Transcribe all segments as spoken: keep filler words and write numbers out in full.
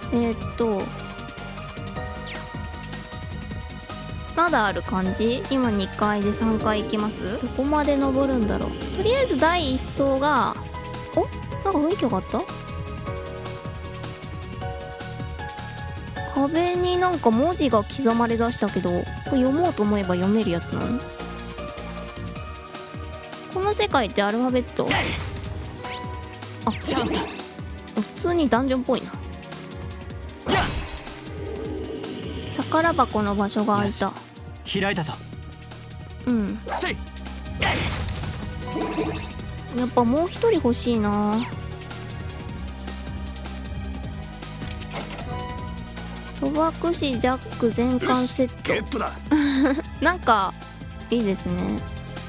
えー、っとまだある感じ。今にかいでさんかい行きます。どこまで登るんだろう。とりあえずだいいっ層が、お、なんか雰囲気良かった。壁になんか文字が刻まれだしたけど、これ読もうと思えば読めるやつなの。この世界ってアルファベット、あ、 チャンスだ。 普通にダンジョンっぽいな。宝箱の場所が開いた。 開いたぞ。 うん。 せい。 やっぱもう一人欲しいな。賭博士ジャック全巻セット。 ゲットだ。 なんかいいですね。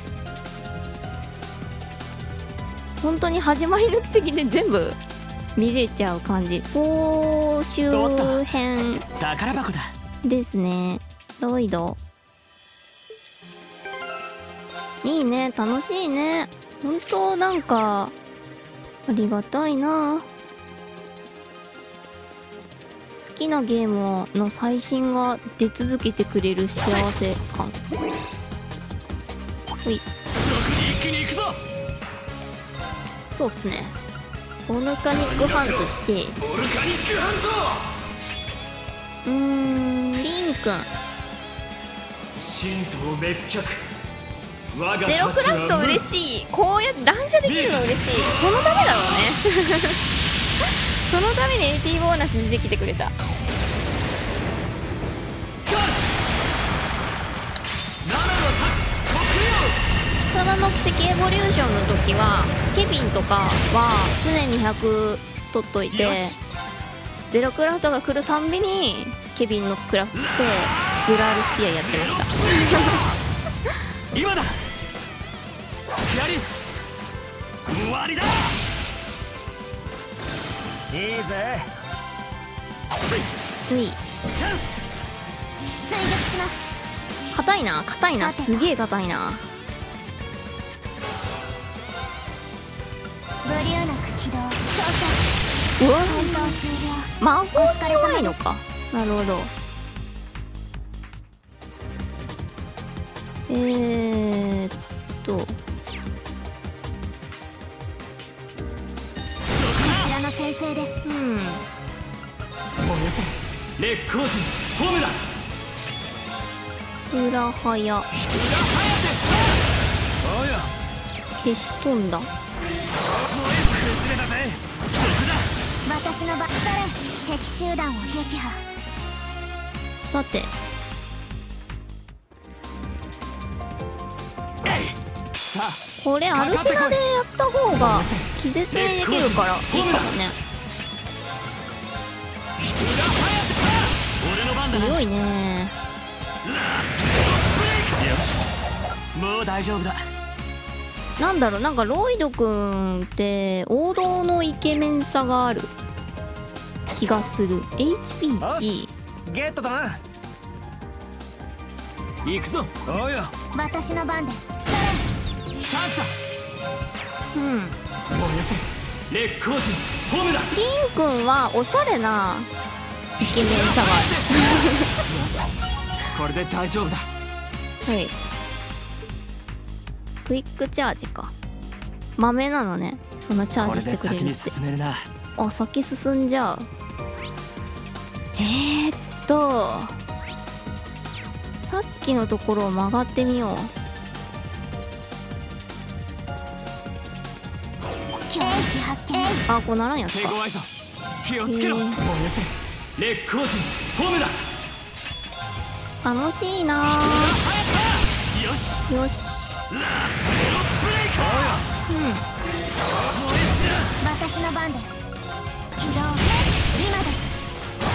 本当に始まりの奇跡で全部見れちゃう感じ。総集編宝箱だですね。ロイドいいね、楽しいね。本当なんかありがたいな。好きなゲームの最新が出続けてくれる幸せ感。ほい。 一気に行くぞ。 そうっすね。ボルカニックハントして、 ボルカニックハント。 うーん、リンくん神道滅却。我がゼロクラフト嬉しい。こうやって乱射できるの嬉しい。そのためだろうね。そのために エーティー ボーナス出てきてくれた。空の奇跡エボリューションの時はケビンとかは常にひゃく取っといて、ゼロクラフトが来るたんびにケビンのクラフトしてグラールスピアやってました。 今だ。スピアリ終わりだ。いいぜ。 うい。 チャンス。 追撃します。 硬いな、硬いな、すげえ硬いな。 ブリューナク起動。照射。 うわ、 戦闘終了。 魔法って弱いのか。なるほど。えーっとこちらの先生です。 うん、 燃やせ。烈光陣ホームだ。 裏早裏ハヤテ。おや。 消し飛んだ。 燃え崩れだぜ。そこだ。 私の場。さらに敵集団を撃破。 さてさあこれアルテナでやった方が気絶にできるからいいかもね。 俺の番だな。 強いね。 よし、もう大丈夫だ。 なんだろう、なんかロイドくんって王道のイケメンさがある気がする。 エイチピーいち。 ゲットだな。行くぞ。おうよ。 私の番です。さらにチャンスだ。 うん、 燃やせ。烈光陣ホームだ。 キンくんはおしゃれなイケメンさがこれで大丈夫だ。 ある。はい、クイックチャージか。豆なのね、そんなチャージしてくれるって。 これで先に進めるな。 あ、先進んじゃう。えー、っとさっきのところを曲がってみよう。 強撃発見。 あ、こうならんやつか。 手強いぞ。気をつけろ。 へー燃やせ。烈光陣ホームだ。 楽しいなよし。 ー。よし。 ゼロブレイカー。 うん、 私の番です。起動。今です。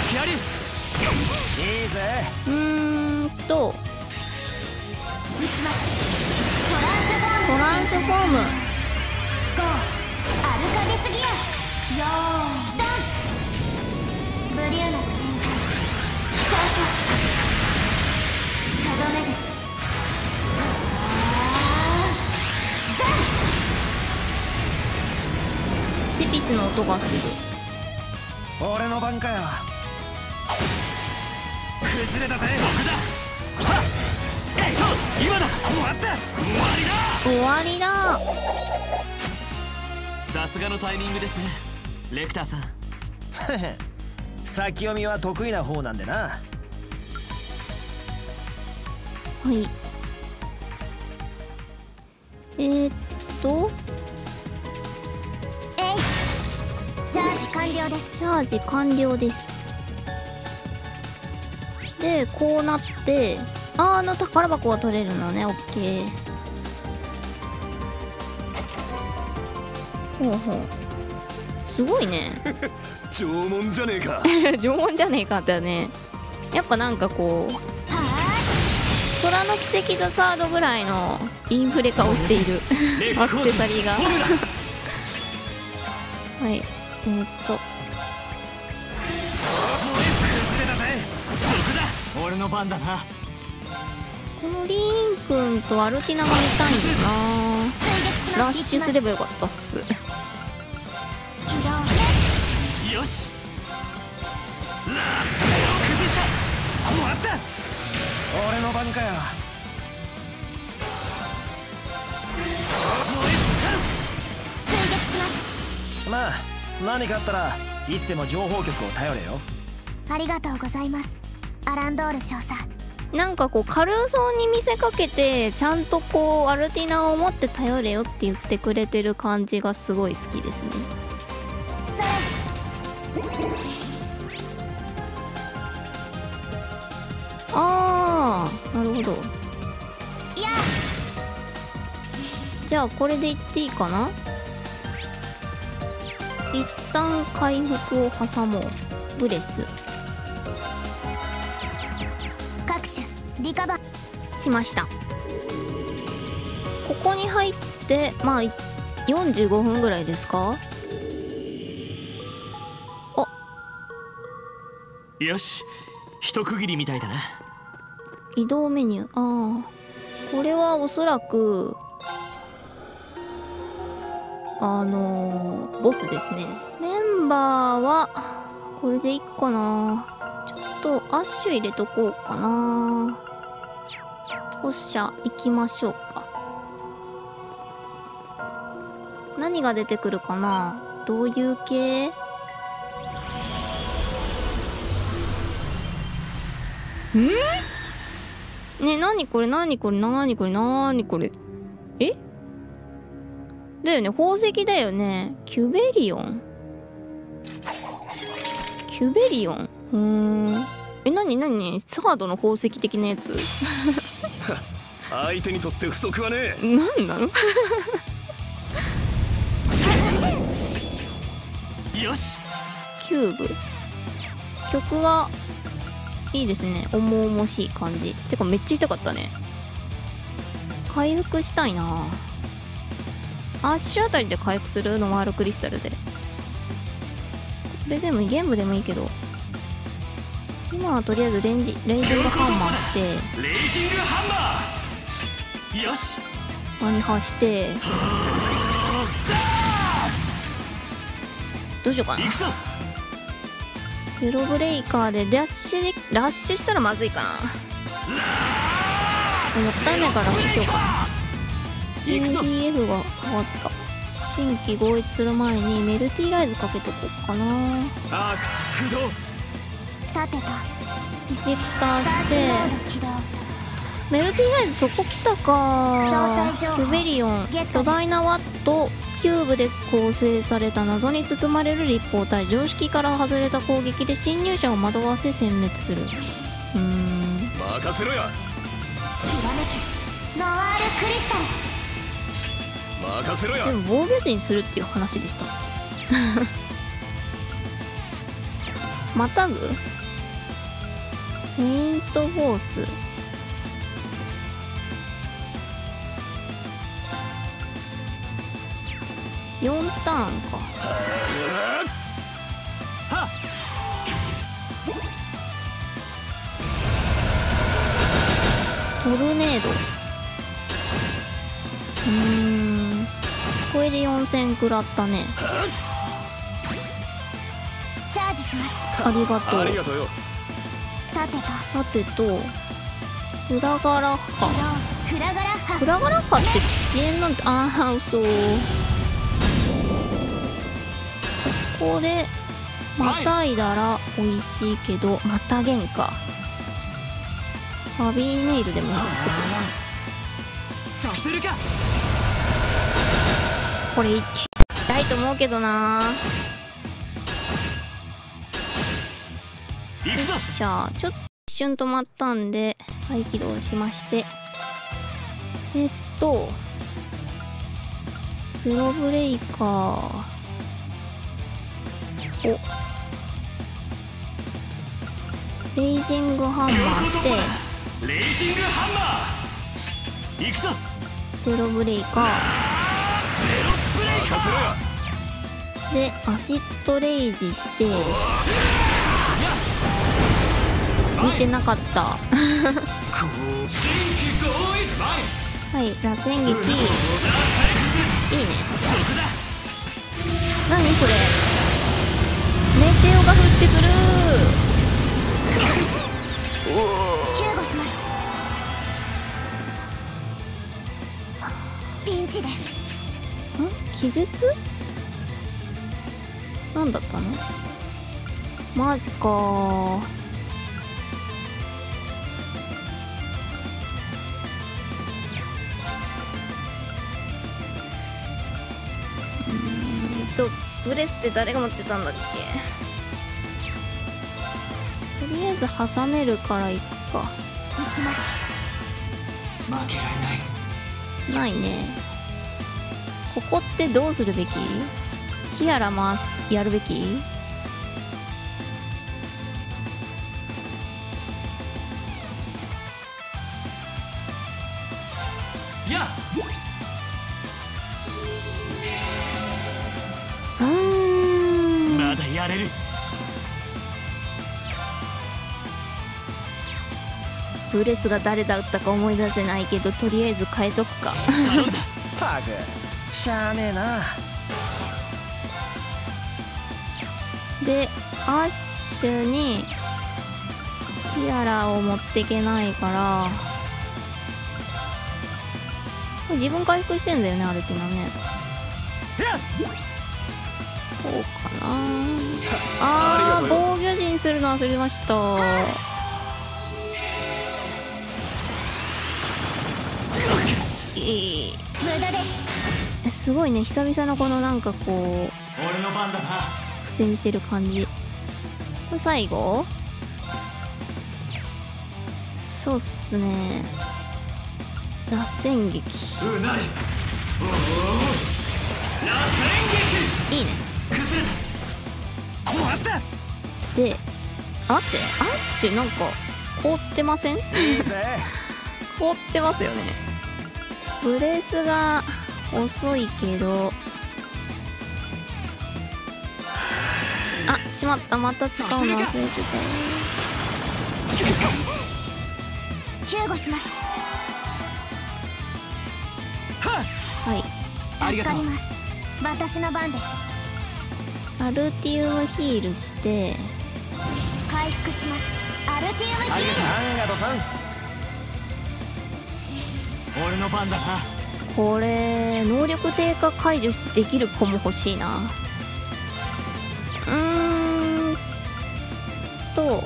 やり。いいぜ。 うーんと行きます。トランスフォーム。 トランスフォーム。 ゴー。アルカデスギア。よーいドン。ブリューナク展開。照射。とどめです。 セピスの音がする。 俺の番かよ。 崩れたぜ。そこだ。はっ、えいと、今だ。終わった。終わりだ。 終わりだ。 さすがのタイミングですね、レクターさん。 先読みは得意な方なんでな。 はい。えー、っとえい、チャージ完了です。 チャージ完了です。でこうなって、あー、あの宝箱が取れるのね。オッケー。ほうほう、すごいね。 縄文じゃねえか。 縄文じゃねえかってね。やっぱなんかこう空の奇跡ザサードぐらいのインフレ化をしているアクセサリーが。はい、えー、っと俺の番だな。 このリン君とアルティナが見たいんだな。ラッシュすればよかったっす。 よし、ラッツを崩した。終わった。 俺の番かよ。まあ何かあったらいつでも情報局を頼れよ。 ありがとうございます、アランドール少佐。 なんかこう軽そうに見せかけて、ちゃんとこうアルティナを持って頼れよって言ってくれてる感じがすごい好きですね。あー、なるほど。 いや、 じゃあこれでいっていいかな。一旦回復を挟もう。ブレス各種リカバーしました。ここに入ってまあよんじゅうごふんぐらいですか。あ、 よし、一区切りみたいだな。 移動メニュー、ああ、これはおそらくあのー、ボスですね。メンバーはこれでいいかな。ちょっとアッシュ入れとこうかな。おっしゃ、行きましょうか。何が出てくるかな。どういう系？ん？ね、なにこれ、なにこれ、なにこれ、なにこれ。え？だよね、宝石だよね。キュベリオン。キュベリオン。うーん。え、なになに、サードの宝石的なやつ。 相手にとって不足はねえ。 なんなの？ よし。 キューブ。曲がいいですね。重々しい感じ。てかめっちゃ痛かったね。回復したいな。アッシュあたりで回復するノワールクリスタルで。これでもゲームでもいいけど、今はとりあえずレンジレイジングハンマーして、 レイジングハンマー。よし。 何破して、どうしようかな。 行くぞ。 ゼロブレイカーでラッシュでラッシュしたらまずいかな。もったいないからラッシュしようかな。エーディーエフ が下がった。新規合一する前にメルティーライズかけとこうかな。 アークス駆動。 さてとエフェクターして、 起動。 メルティーライズそこ来たか。 詳細情報キュベリオン、巨大なワットキューブで構成された謎に包まれる立方体。常識から外れた攻撃で侵入者を惑わせ殲滅する。うーん、 任せろや。 きらめきノワールクリスタル。 任せろや。 でも防御時にするっていう話でした。またぐセイントフォース。よんターンか。 はっ。 トルネード。うーん、これでよんせん食らったね。 チャージします。 ありがとう。 ありがとうよ。 さてとさてとフラガラッ起動ハフラガラッハフラガラッハって遅延なんてああ嘘。ここでまたいだら美味しいけどまたげんか。ファビーネイルでもやってさせるか。 これいきたいと思うけどな。よっ行くぞ。 しゃ、ちょっと一瞬止まったんで再起動しまして、えっとゼロブレイカーおレイジングハンマーしてレイジングハンマー行くぞ。 ゼロブレイカゼロブレイカーーでアシッドレイジして見てなかったは新規合意前い螺旋撃いいね。 そこだ。 何それメテオが降ってくる。 救護します。ピンチです。 ん気絶なんだったのマジかー。うーんとブレスって誰が持ってたんだっけ。とりあえず挟めるから行くか。 行きます。 負けられない。 ないね。ここってどうするべき？ティアラ回すやるべき？ いやうーんまだやれる。 ブレスが誰だったか思い出せないけどとりあえず変えとくか。 頼んだ。 たくしゃあねえな。 でアッシュにティアラを持っていけないからこれ自分回復してんだよね、アルティナね。こうかなあー防御陣するの忘れました。いい無駄です。 えすごいね、久々のこのなんかこう俺の番だな。 苦戦してる感じ。これ最後そうっすね、螺旋撃うなり。おお螺旋いいね。 撃崩れた。終わった。 で待ってアッシュなんか凍ってません？ いいぜ。 凍ってますよね。ブレスが遅いけどあしまった、また使うの忘れてたよ。 救護します。 はいありがとう助かります。私の番です。 アルティウムヒールして回復します。アルティウムヒール。 アンガドさん。 俺の番だな。 これ能力低下解除できる子も欲しいな。うーんと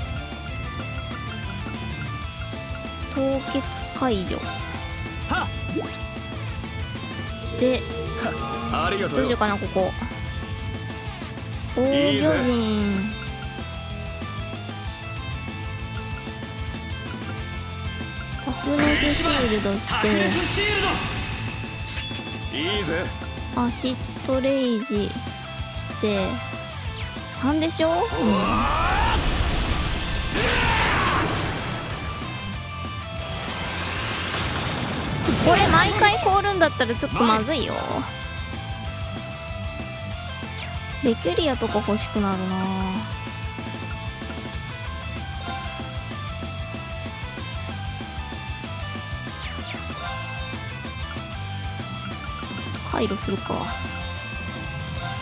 凍結解除はでありがとうよどうしよう。かな。ここ防御いいぜ陣タフネスシールドし白熱てシールいいぜ。 アシッドレイジしてさんでしょ、うん、これ毎回凍るんだったらちょっとまずいよ。レキュリアとか欲しくなるな。回路するか。 は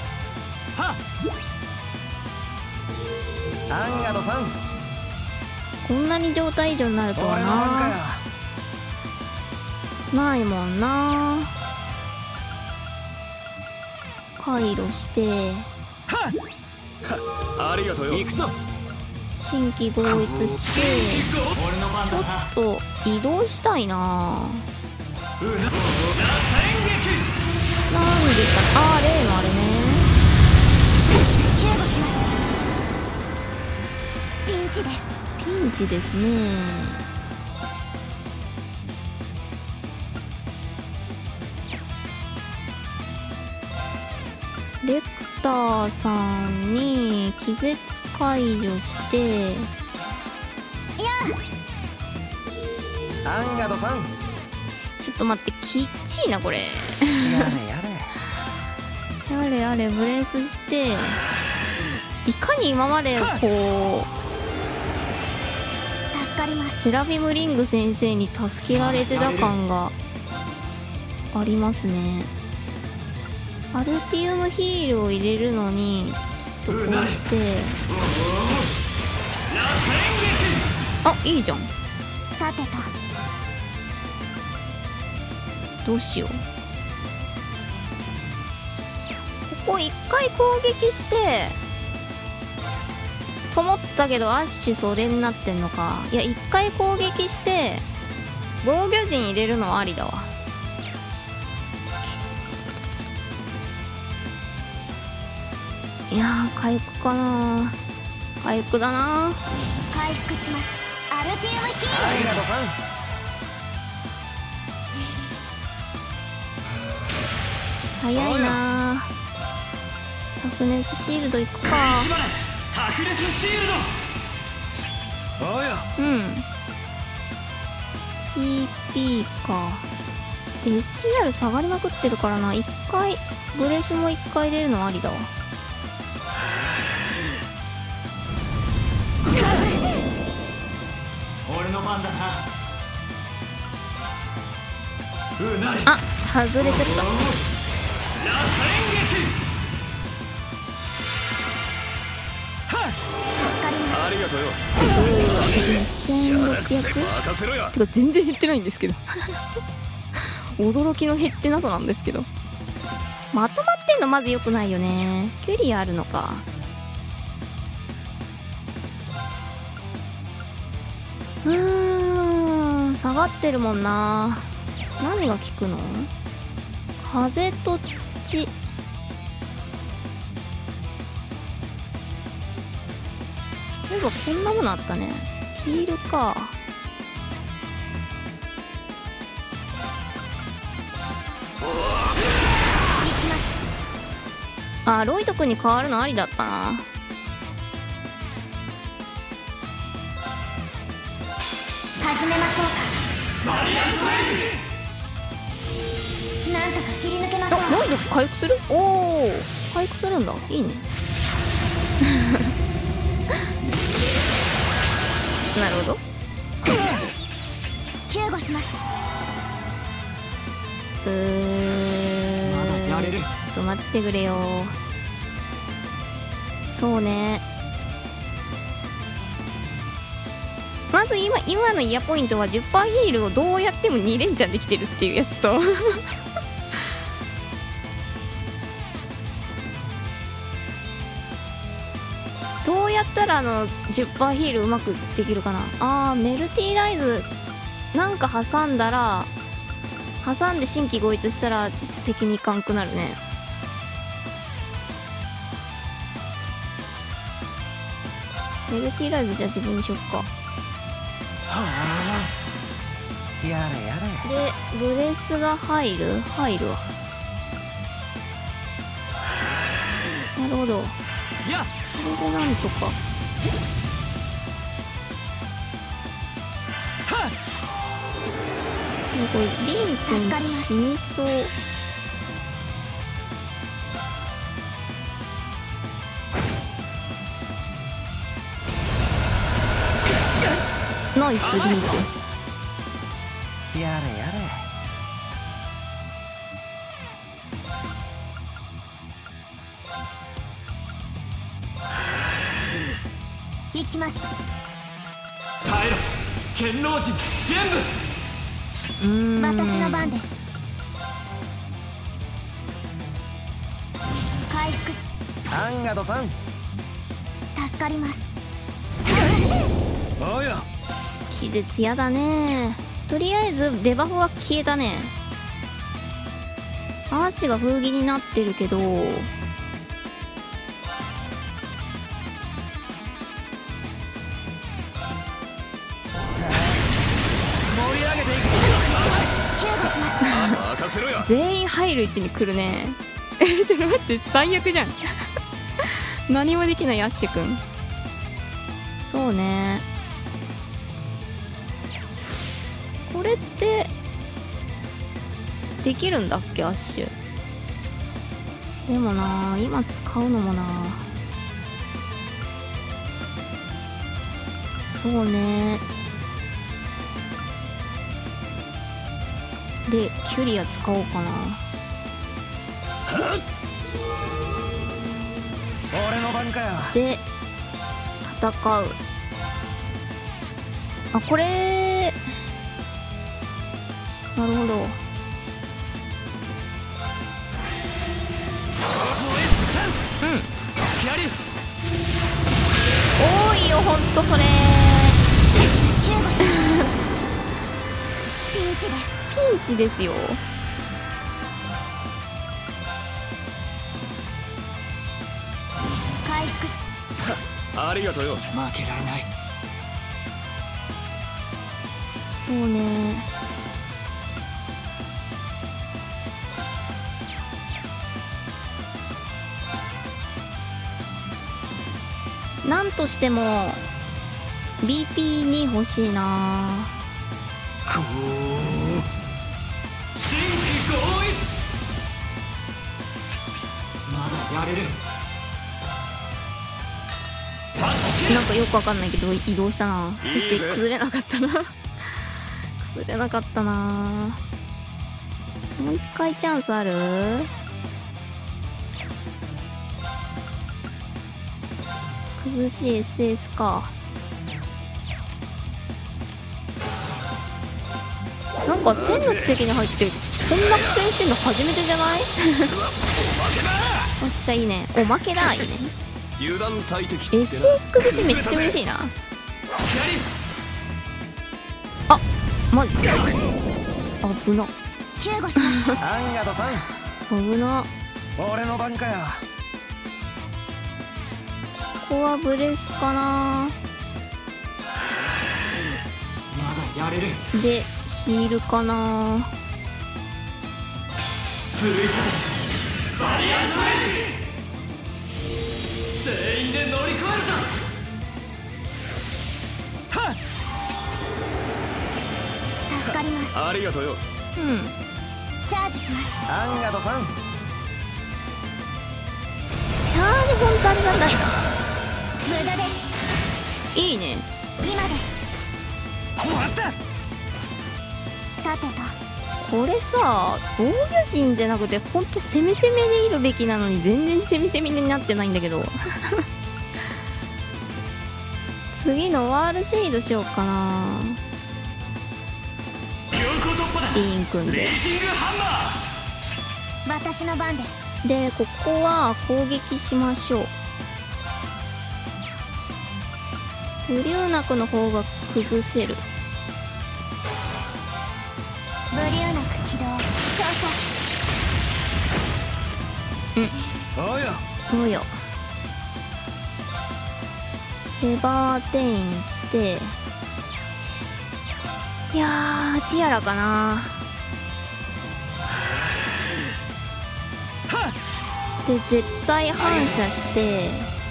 アンガドさん。 こんなに状態以上になるとは俺の番かよ。 なないもんな。回路してはっはっありがとうよ。行くぞ。 新規合一して俺の番だな。 ちょっと移動したいな。 うな打線撃。 なんでか、あー例のあれね。 救護します。ピンチです。 ピンチですね。レクターさんに気絶解除して、 いやアンガドさん。 ちょっと待って、きっちいなこれ。 やれやれ。 やれやれブレスして、いかに今までこ助かります。 うセラフィムリング先生に助けられてた感がありますね。アルティウムヒールを入れるのにちょっとこうして、あ、いいじゃん。 さてとどうしよう。ここ一回攻撃してと思ったけど、アッシュそれになってんのか。いや、一回攻撃して防御陣入れるのはありだわ。いやー、回復かな。回復だな。 回復します。アルティウムヒール。 アンガドさん。 早いな。タフネスシールドいくか。 タフネスシールド。 おうよ。 うん シーピー か。 エスティーアール 下がりまくってるからな。一回ブレスも一回入れるのありだわ。 俺の番だな。うなり。 あ、外れちゃった。 螺旋撃。 ありがとうよ。 にせんろっぴゃく？ 任せろよ。 てか全然減ってないんですけど驚きの減ってなさなんですけど、まとまってんのまず良くないよね。キュリアあるのか。うーん、下がってるもんな。何が効くの？風と土。そういえばこんなものあったね。ヒールか。あ、ロイト君に変わるのありだったな。 始めましょうか。なんとか切り抜けましょう。 あ、ロイト回復する？おお、回復するんだ。いいねなるほど。 救護します。 うーまだやれる。 ちょっと待ってくれよ。そうね。まず今今のイヤポイントは じゅっパーセント ヒールをどうやってもに連チャンできてるっていうやつとどうやったらあの じゅっパーセント ヒールうまくできるかな。あー、メルティーライズなんか挟んだら、挟んで新規合一したら敵にいかんくなるね。メルティーライズじゃあ自分にしよっか。 はあ。やれやれ。 でブレスが入る入るわ。なるほど。 やっ。 これでなんとか。でもこれリン君死にそう。ナイスリン君。 やれやれ。 行きます。 耐えろ剣老人玄武。 うーん私の番です。回復しアンガドさん。 助かります。 おうよ。 気絶やだね。とりあえずデバフは消えたね。アーシュが封切りになってるけど、 さあ盛り上げていく。 救護します。 任せろよ。 全員入る位置に来るね。えちょっと待って、最悪じゃん。何もできないアッシュくん。そうね、これってできるんだっけアッシュ。でもなあ、今使うのもなあ。そうね、でキュリア使おうかな。 俺の番かよ。 で戦う。あ、これなるほど。うん、多いよほんとそれ。 救護します。ピンチです。 ピンチですよ。 回復しありがとうよ。 負けられない。 そうね、なんとしても ビーピーに 欲しいな。 こう新規合一。まだやれる。 なんかよくわかんないけど移動したな。そして崩れなかったな。崩れなかったな。もう一回チャンスある？崩し エスエス か。なんか千の奇跡に入ってこんな苦戦してんの初めてじゃない？おっしゃ、いいね。おまけだ。いいね。 油断大敵ってな。 エスエス 崩しめっちゃ嬉しいな。あ、マジ危な。 救護します。 アンガドさん。 危な。 俺の番かよ。 ここはブレスかな。 まだやれる。 でヒールかな。 奮い立てバリアントエイジ。全員で乗り越えるぞ。 はっ。 助かります。 ありがとうよ。 うん、 チャージします。 アンガドさん。 チャージ本当ありがたい無駄です。 な。いいね。 今です。 終わった。 さてとこれさ、防御陣じゃなくてほんと攻め攻めでいるべきなのに全然攻め攻めになってないんだけど。次のワールシェイドしようかな。 有効突破だ。 リーン組んで、 レイジングハンマー。 私の番です。 でここは攻撃しましょう。不流なくの方が崩せる。 ブリューナク起動。照射。 おうよ。 どうよ。レバーテインして、いやーティアラかな。で絶対反射して、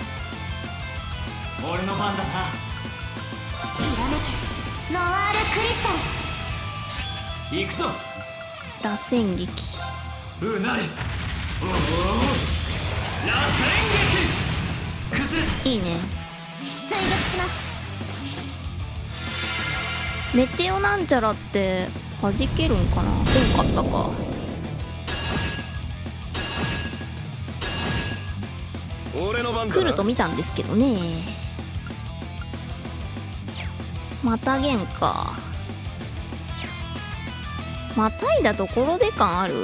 俺の番だな。 きらめけノワールクリスタル。 行くぞ。 螺旋撃。 うなれ。おお螺旋撃。崩れ。 いいね。 追撃します。 メテオなんちゃらって弾けるんかな。多かったか。 俺の番だな。 来ると見たんですけどね。 またげんか。またいだところで感ある？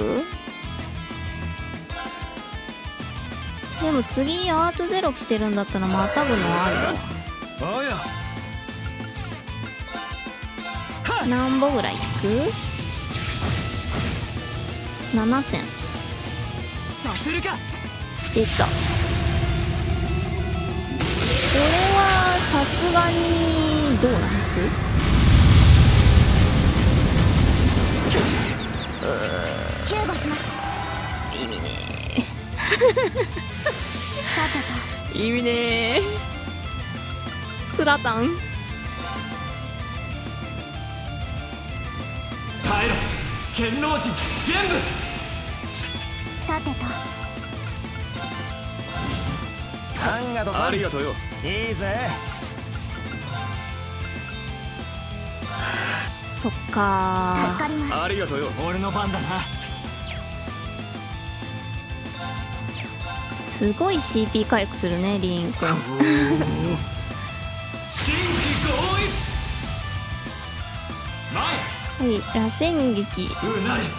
でも次アーツゼロ来てるんだったらまたぐのはあるよ。 おや何歩ぐらい引く？ ななせん。 させるか。 出た。これはさすがにどうなんです？ 救護します。 意味ねさてとー意味ねー。スラタン耐えろ剣老人玄武。 さてとハンガドさんありがとうよ。 いいぜ。 そっか助かります。 ありがとうよ。俺の番だな。 すごい シーピー 回復するねリーンくん。 新規合一。前はい螺旋撃。 うなり。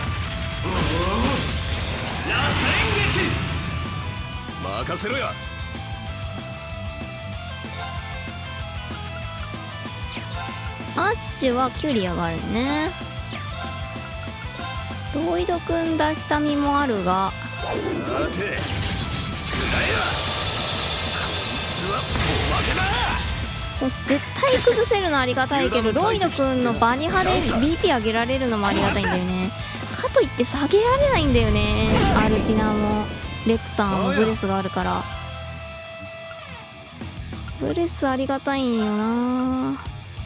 螺旋撃。任せろや。 アッシュはキュリアがあるね。ロイドくん出した身もあるが、 さてこれ絶対崩せるのありがたいけど、ロイドくんのバニハで ビーピー 上げられるのもありがたいんだよね。かといって下げられないんだよね。アルティナもレクターもブレスがあるから。ブレスありがたいんよな。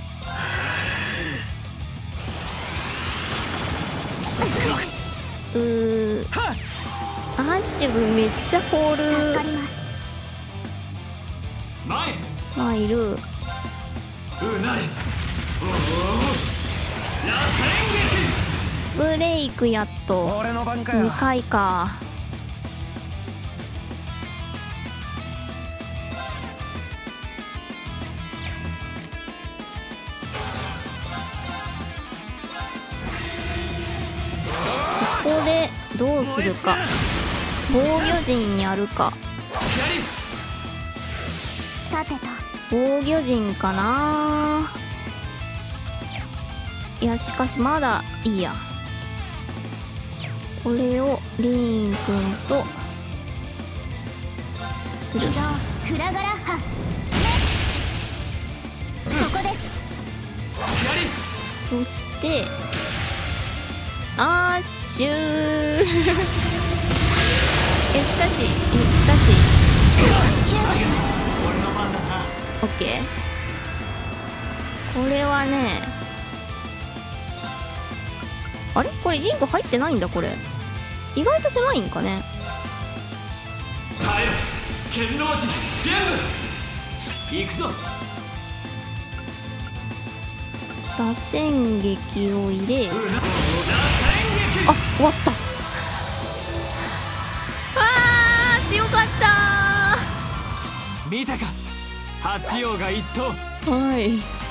うーアッシュ君めっちゃホー助かルります。 前まあいる。 うなり。螺旋ブレイクやっと俺の番かよ。 にかいか。ここでどうするか。防御陣にやるか。 撃。やり。 さてと防御陣かな。いやしかしまだいいや。これをリーンくんとする。 起動フラガラッハレッツそこです。 やり。 そしてアッシューえしかしえしかし救護します。 俺の番だな。 オッケー。これはね、あれこれリング入ってないんだ。これ意外と狭いんかね。 耐えろ剣老人玄武。行くぞ。 螺旋撃を入れ、 うな。螺旋撃。 あ終わった。あー強かった見たか八王が一頭。 ー。はい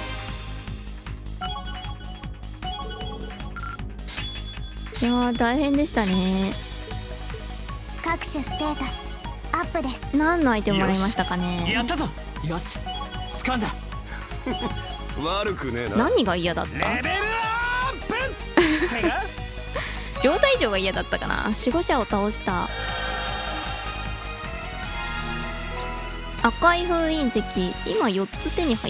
いやー大変でしたね。 各種ステータスアップです。 何のアイテムもらいましたかね。 やったぞ。よし掴んだ。悪くねえな。 何が嫌だった？ レベルアップ。てか状態異常が嫌だったかな。守護者を倒した。赤い封印石今よっつ手に入った。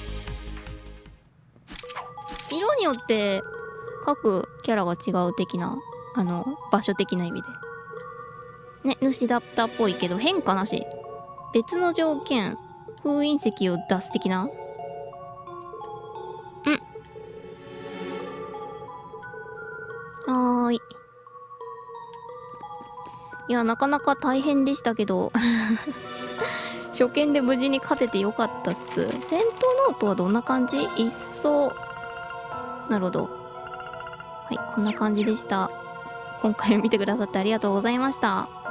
色によって各キャラが違う的な、あの場所的な意味でね。主だったっぽいけど変化なし。別の条件封印石を出す的な。はーい。いやなかなか大変でしたけど初見で無事に勝ててよかったっす。戦闘ノートはどんな感じ？一層。なるほど。はいこんな感じでした。今回見てくださってありがとうございました。